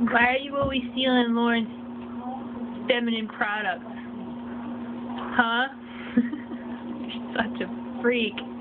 Why are you always stealing Lauren's feminine products? Huh? You're such a freak.